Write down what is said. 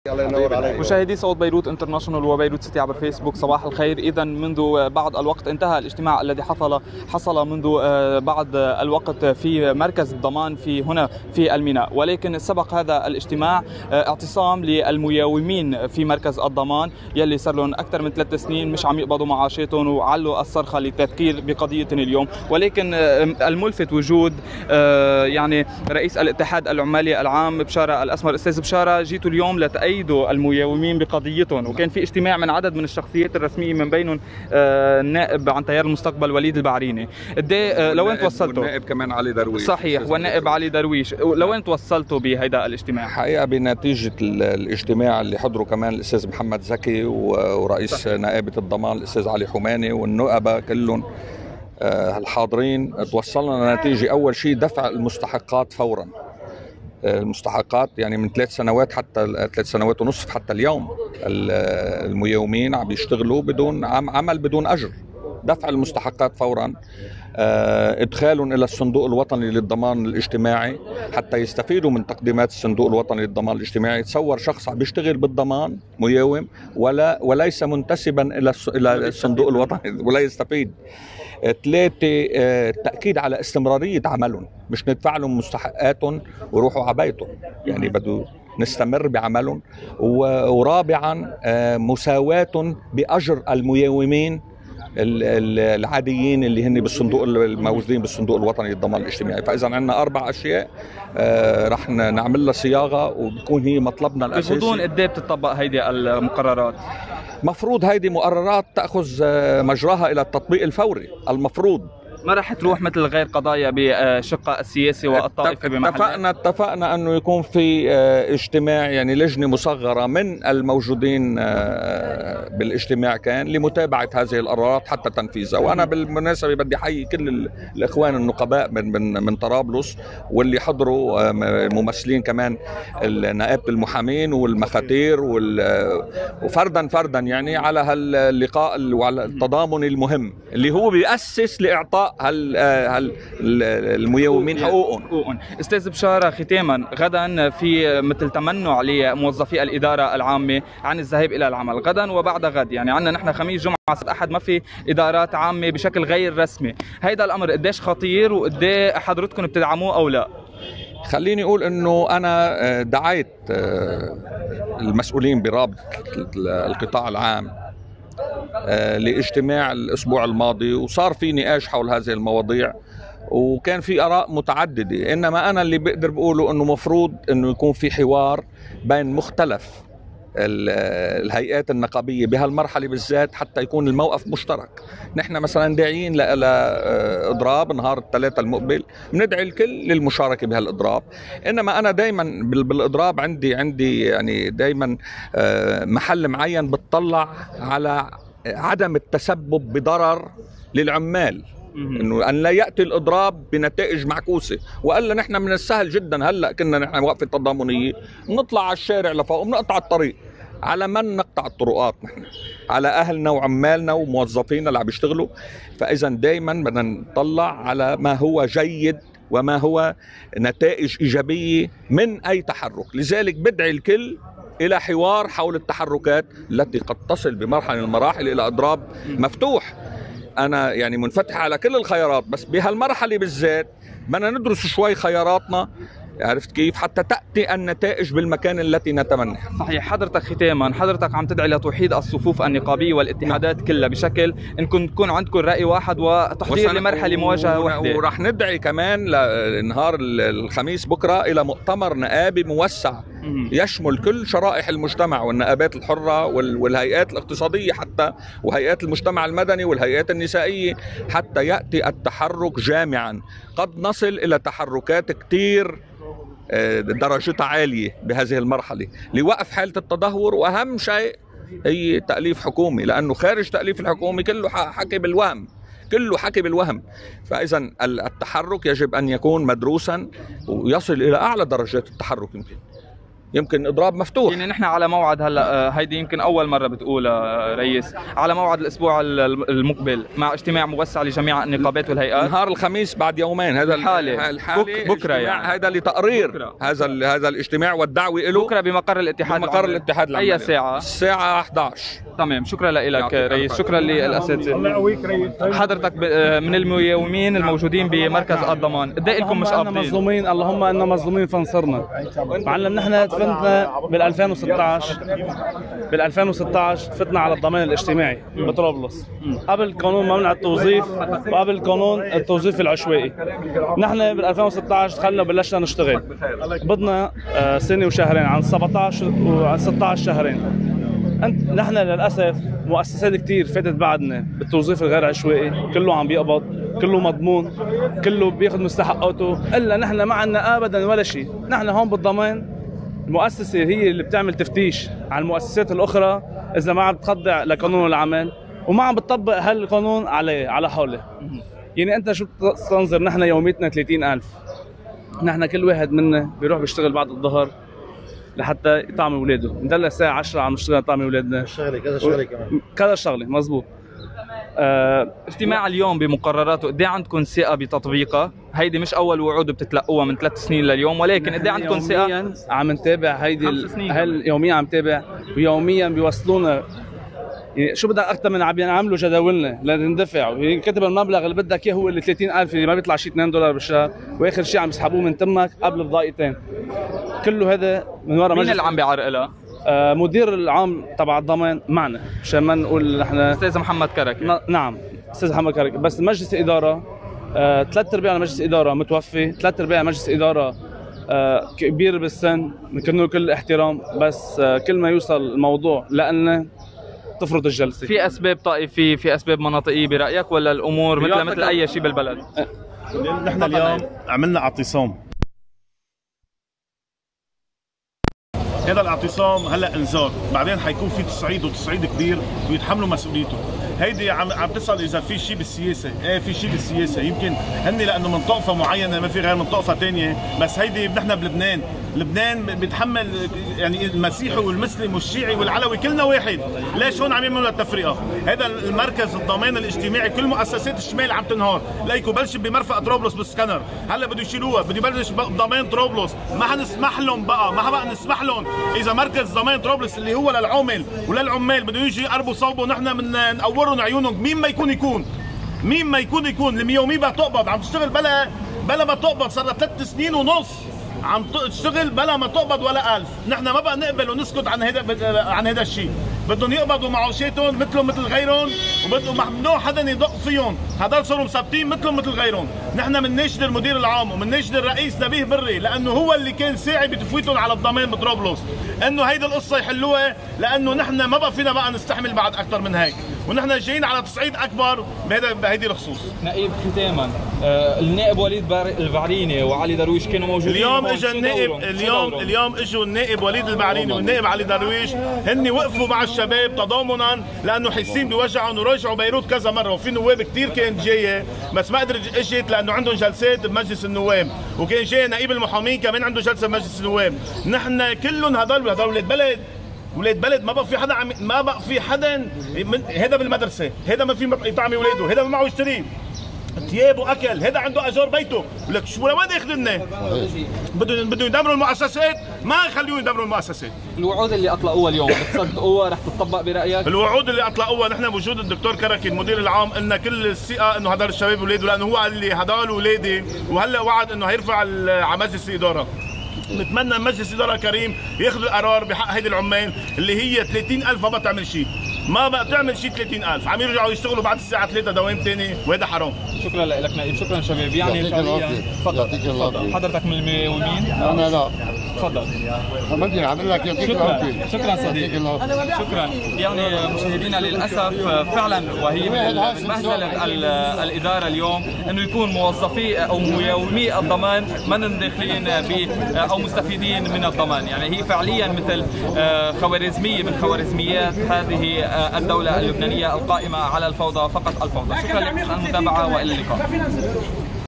الله ينور عليك. مشاهدي صوت بيروت انترناشونال وبيروت سيتي عبر فيسبوك، صباح الخير. إذا منذ بعض الوقت انتهى الاجتماع الذي حصل منذ بعض الوقت في مركز الضمان هنا في الميناء، ولكن سبق هذا الاجتماع اعتصام للمياومين في مركز الضمان يلي صار لهم أكثر من 3 سنين مش عم يقبضوا معاشاتهم وعلوا الصرخة للتذكير بقضية اليوم. ولكن الملفت وجود يعني رئيس الاتحاد العمالي العام بشارة الأسمر. أستاذ بشارة، جيتوا اليوم لتأيدوا المياومين بقضيتهم، وكان في اجتماع من عدد من الشخصيات الرسمية من بينهم النائب عن تيار المستقبل وليد البعريني. لوين توصلتوا؟ والنائب كمان علي درويش. صحيح، والنائب علي درويش. لوين توصلتوا بهذا الاجتماع؟ حقيقة بنتيجة الاجتماع اللي حضروا كمان الأستاذ محمد زكي ورئيس نائبة الضمان الأستاذ علي حماني والنقبة كلهم الحاضرين، توصلنا لنتيجة أول شيء دفع المستحقات فورا. المستحقات يعني من 3 سنوات حتى 3 سنوات ونصف حتى اليوم المياومين عم يشتغلوا بدون عمل بدون أجر. دفع المستحقات فورا، ادخالهم الى الصندوق الوطني للضمان الاجتماعي حتى يستفيدوا من تقديمات الصندوق الوطني للضمان الاجتماعي. تصور شخص عم بيشتغل بالضمان مياوم وليس منتسبا الى الصندوق الوطني ولا يستفيد. 3 تأكيد على استمرارية عملهم، مش ندفع لهم مستحقاتهم ويروحوا على بيتهم، يعني بده نستمر بعملهم. ورابعا مساواة بأجر المياومين العاديين اللي هن بالصندوق الموجودين بالصندوق الوطني للضمان الاجتماعي. فاذا عندنا 4 اشياء رح نعمل لها صياغه وبكون هي مطلبنا الاساسي. بغضون قد ايه بتطبق هيدي المقررات؟ مفروض هيدي مقررات تاخذ مجراها الى التطبيق الفوري. المفروض ما راح تروح مثل غير قضايا بشقة السياسي والطائفي بمحلها. اتفقنا انه يكون في اجتماع، يعني لجنة مصغرة من الموجودين بالاجتماع كان لمتابعة هذه القرارات حتى تنفيذها. وانا بالمناسبة بدي احيي كل الاخوان النقباء من طرابلس واللي حضروا، ممثلين كمان نائبة المحامين والمخاتير وفردا يعني على هاللقاء وعلى التضامن المهم اللي هو بيأسس لإعطاء المياومين حقوقهم. استاذ بشارة، ختاما، غدا في مثل تمنع لموظفي الإدارة العامة عن الذهاب إلى العمل غدا وبعد غد، يعني عندنا نحن خميس جمعة سبت أحد ما في إدارات عامة بشكل غير رسمي. هيدا الأمر قديش خطير وقديه حضرتكم بتدعموه أو لا؟ خليني أقول أنه أنا دعيت المسؤولين برابطة القطاع العام لاجتماع الأسبوع الماضي، وصار في نقاش حول هذه المواضيع وكان في آراء متعددة. إنما أنا اللي بقدر بقوله أنه مفروض أنه يكون في حوار بين مختلف الهيئات النقابية بهالمرحلة بالذات حتى يكون الموقف مشترك. نحن مثلا داعيين لإضراب نهار الثلاثاء المقبل، بندعي الكل للمشاركة بهالإضراب. إنما أنا دايما بالإضراب عندي يعني دايما محل معين بتطلع على عدم التسبب بضرر للعمال، انه ان لا ياتي الاضراب بنتائج معكوسه. والا نحن من السهل جدا هلا كنا نحن وقفه تضامنيه نطلع على الشارع لفوق وبنقطع الطريق. على من نقطع الطرقات؟ نحن على اهلنا وعمالنا وموظفينا اللي عم يشتغلوا. فاذا دائما بدنا نطلع على ما هو جيد وما هو نتائج ايجابيه من اي تحرك. لذلك بدعي الكل الى حوار حول التحركات التي قد تصل بمرحله من المراحل الى اضراب مفتوح. أنا يعني منفتح على كل الخيارات، بس بهالمرحلة بالذات بدنا ندرس شوي خياراتنا، عرفت كيف، حتى تأتي النتائج بالمكان التي نتمنى. صحيح. حضرتك ختاما، حضرتك عم تدعي لتوحيد الصفوف النقابية والاتحادات كلها بشكل انكم تكون عندكم رأي واحد وتحضير لمرحلة مواجهة واحدة. ورح ندعي كمان لنهار الخميس بكرة إلى مؤتمر نقابي موسع يشمل كل شرائح المجتمع والنقابات الحرة والهيئات الاقتصادية حتى وهيئات المجتمع المدني والهيئات النسائية، حتى يأتي التحرك جامعا. قد نصل إلى تحركات كتير درجتها عالية بهذه المرحلة لوقف حالة التدهور. وأهم شيء هي تأليف حكومي، لأنه خارج تأليف الحكومي كله حكي بالوهم، كله حكي بالوهم. فإذا التحرك يجب أن يكون مدروسا ويصل إلى أعلى درجات التحرك. يمكن اضراب مفتوح. يعني نحن على موعد هلا، هيدي يمكن اول مره بتقولها رئيس، على موعد الاسبوع المقبل مع اجتماع موسع لجميع النقابات والهيئات نهار الخميس بعد يومين. هذا الحالة بكره يعني هذا لتقرير هذا الاجتماع والدعوه له بكره بمقر الاتحاد. بمقر الاتحاد العمالي. اي ساعه؟ الساعه 11. تمام، شكرا لك رئيس، شكرا للاساتذه. حضرتك من الميومين الموجودين بمركز الضمان، قد ايه لكم مش قابضين؟ مظلومين، اللهم اننا مظلومين فانصرنا. معلم نحن دفننا بال 2016 فتنا على الضمان الاجتماعي بطرابلس قبل قانون ممنوع التوظيف وقبل قانون التوظيف العشوائي. نحن بال 2016 دخلنا وبلشنا نشتغل، قبضنا سنه وشهرين، عن 17 وعن 16 شهرين. نحن للاسف مؤسسات كثير فاتت بعدنا بالتوظيف الغير عشوائي، كله عم بيقبض، كله مضمون، كله بياخذ مستحقاته، الا نحن ما عندنا ابدا ولا شيء. نحن هون بالضمان المؤسسه هي اللي بتعمل تفتيش على المؤسسات الاخرى اذا ما عم بتخضع لقانون العمل وما عم بتطبق هالقانون على حوله. يعني انت شو بتنظر؟ نحن يوميتنا 30,000، نحن كل واحد منا بيروح بيشتغل بعد الظهر لحتى يطعم اولاده، بنضل الساعه 10 عم نشتغل نطعم اولادنا. كذا شغله كمان، كذا شغله مزبوط. اجتماع اليوم بمقرراته، قد ايه عندكم ثقه بتطبيقها؟ هيدي مش اول وعود بتتلقوها من 3 سنين لليوم، ولكن قد ايه عندكم ثقه؟ عم نتابع هيدي يوميا، عم نتابع ويوميا بيوصلونا. يعني شو بدك اكثر من عم يعملوا جداولنا لندفع، كتب المبلغ اللي بدك اياه هو اللي 30,000 اللي ما بيطلع شيء $2 بالشهر، واخر شيء عم يسحبوه من تمك قبل الضائقتين. كله هذا من وراء مين اللي عم بيعرقلها؟ مدير العام تبع الضمان معنا، مشان ما نقول نحن استاذ محمد كركي. نعم استاذ محمد كركي، بس مجلس الاداره 3/4 مجلس الاداره متوفي، 3/4 مجلس اداره كبير بالسن، بنكن كل الاحترام، بس كل ما يوصل الموضوع لأن تفرض الجلسه. في اسباب طائفيه، في اسباب مناطقيه برايك، ولا الامور مثل اي شيء بالبلد؟ نحن اليوم عملنا اعتصام، هذا الاعتصام هلا انذار، بعدين حيكون في تصعيد وتصعيد كبير ويتحملوا مسؤوليته. هيدي عم تسال اذا في شيء بالسياسه، ايه في شيء بالسياسه، يمكن هن لانه من طائفه معينه ما في غير من طائفه ثانيه، بس هيدي نحن بلبنان، لبنان بيتحمل يعني المسيحي والمسلم والشيعي والعلوي كلنا واحد، ليش هون عم يعملوا التفرقه؟ هذا المركز الضمان الاجتماعي كل مؤسسات الشمال عم تنهار، ليكو بلش بمرفق طرابلس بالسكنر، هلا بده يشيلوها، بده يبلش ضمان طرابلس، ما حنسمح لهم بقى، ما بقى نسمح لهم اذا مركز ضمان طرابلس اللي هو للعمل وللعمال بده يجي يقربوا صوبه نحن من نقورهم عيونهم، مين ما يكون مين ما يكون اليومين بقى تقبض، عم تشتغل بلا ما تقبض، صار لها 3 سنين ونص عم تشتغل بلا ما تقبض ولا 1000، نحن ما بقى نقبل ونسكت عن هذا الشيء، بدهم يقبضوا معاشاتهم مثلهم مثل غيرهم، وبدهم ممنوع حدا يدق فيهم، هدول صاروا مثبتين مثلهم مثل غيرهم. نحن بنناشد المدير العام وبنناشد الرئيس نبيه بري، لانه هو اللي كان ساعي بتفويتهم على الضمان بطرابلس، انه هيدي القصه يحلوها، لانه نحن ما بقى فينا بقى نستحمل بعد اكثر من هيك، ونحن جايين على تصعيد اكبر بهيدي الخصوص. نائب ختاما، النائب وليد البعريني وعلي درويش كانوا موجودين اليوم. اجى النائب اليوم اجوا النائب وليد البعريني والنائب علي درويش، هن وقفوا مع الشباب تضامنا لانه حاسين بوجعهم، ورجعوا بيروت كذا مره، وفي نواب كثير كانت جايه بس ما قدرت اجت لانه عندهم جلسات بمجلس النواب، وكان جاي نائب المحامين كمان عنده جلسه بمجلس النواب. نحن كلهم هدول ولاد بلد ما بقى في حدا ما بقى في حدا هذا بالمدرسه، هذا ما في يطعم اولاده، هذا ما معه يشتري ثياب واكل، هذا عنده اجار بيته، ولك شو وين ياخذنا؟ بدهم يدمروا المؤسسات، ما يخليهم يدمروا المؤسسات. الوعود اللي اطلقوها اليوم بتصدقوها رح تطبق برايك؟ الوعود اللي اطلقوها نحن بوجود الدكتور كركي المدير العام قلنا كل الثقه انه هدول الشباب اولاده، لانه هو قال لي هدول اولادي، وهلا وعد انه هيرفع على مجلس الاداره. نتمنى مجلس الاداره كريم ياخذ القرار بحق هيدي العمال اللي هي 30,000 ما بقى تعمل شيء، ما بقى تعمل شيء 30,000، عم يرجعوا يشتغلوا بعد الساعه 3 دوام ثاني، وهذا حرام. شكرا لك نائب، شكرا شباب. يعني فعليا تفضل. حضرتك من الميومين؟ انا لا. تفضل. بدي اعمل لك يعطيك العافيه. شكرا صديقي. شكرا. يعني مشاهدينا للاسف فعلا وهي من مهزله الاداره اليوم انه يكون موظفي او ميومي الضمان من داخلين او مستفيدين من الضمان، يعني هي فعليا مثل خوارزميه من خوارزميات هذه الدوله اللبنانيه القائمه على الفوضى، فقط الفوضى. شكرا لكم على المتابعه والى اللقاء.